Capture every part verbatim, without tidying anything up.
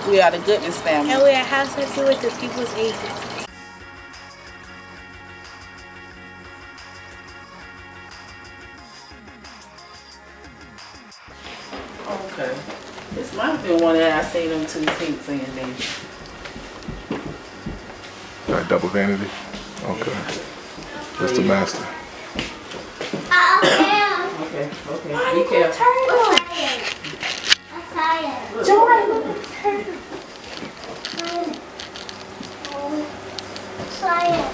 We are the Goodman family. And we're a house hunter with the people's agent. Okay. This might have been one that I seen them two sinks in there. Got double vanity? Okay. What's the master? Okay, okay. Be careful. I'm tired. Joy, look at her. I'm tired.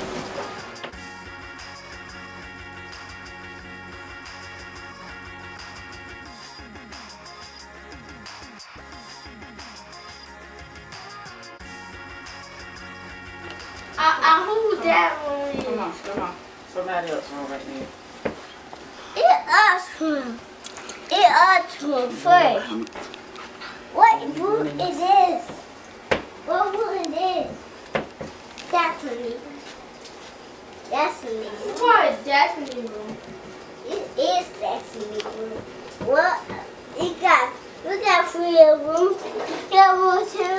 I, I hold that one. Come on, come on. Somebody else on right now. It us one. It us one first. What boot is this? What boot is this? That's a me. That's a me. What? That's a me room. It is that's a me room. What? You got, we got three rooms. You got room too?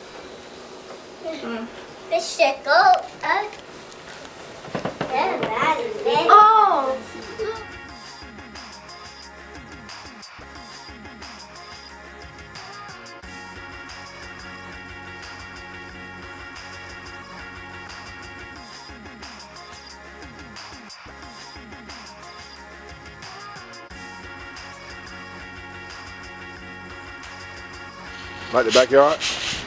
Mm. Let's check out. Uh, oh! Like the backyard?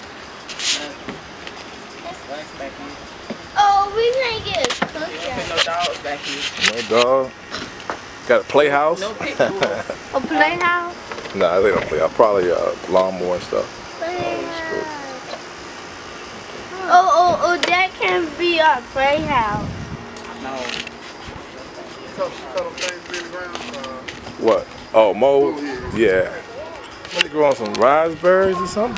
Oh, we can't get a cookie. No dogs back here. No dog. Got a playhouse? No pit bull. A playhouse? Nah, they don't play. I'll probably uh, lawnmower and stuff. Playhouse. Oh, oh, oh, that can be a playhouse. No. What? Oh, mold? Yeah. What, they grow on some raspberries or something?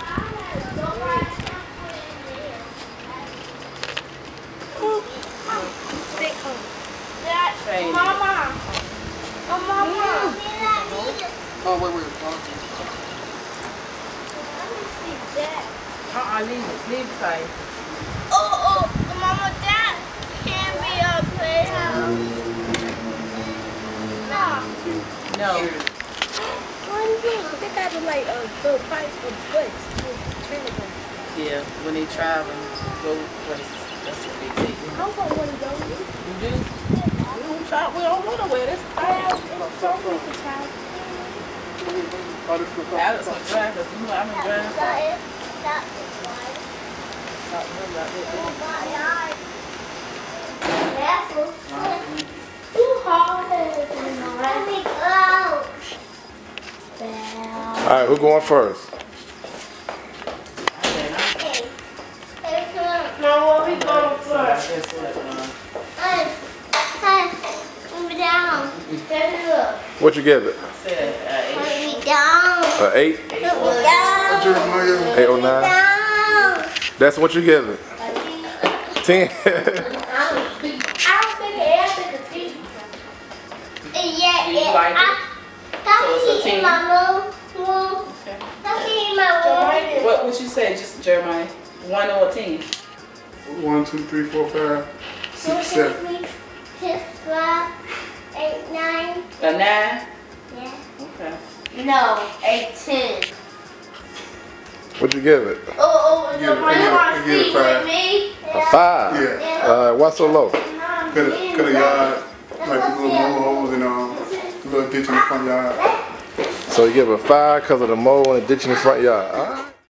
Hey. Mama. Oh, Mama. Oh, wait, wait. Let me see that. Uh-uh, leave it. Leave it side. Oh, oh, Mama, that can be a playhouse. No. No. One thing, they got like a little pipe of butts. Yeah, when they travel, go places. That's what they take. I want one of those. You do? We don't try. We don't go nowhere. This I so we can try. Alex will drive because you know I've been driving. Stop it. Stop it. Stop really out there. Too hard. Let me go. All right, who's going first? Mom, where we going first? That's what, uh, Hey, hey, move it down. Let me look. What you give it? I said, uh, eight. Put me down. Uh, eight? Put me down. Jeremiah. Eight or nine? Down. That's what you give it? Ten. I don't think it is a tea. Yeah, Do you yeah. like it? That's So it's a in team? my room. Okay. That's in my room. What would you say, just Jeremiah? One or ten? One, two, three, four, five, six, seven. Six, five, eight, nine. A nine? Yeah. Okay. No, eight, ten. What'd you give it? Oh, oh, Give the it- one give you it- want to give it see five. with me? A five? Yeah. Uh, why so low? Cut a, cut a yard, like the little mold holes and um, the little ditch in the front yard. So you give it a five because of the mold and the ditch in the front yard. All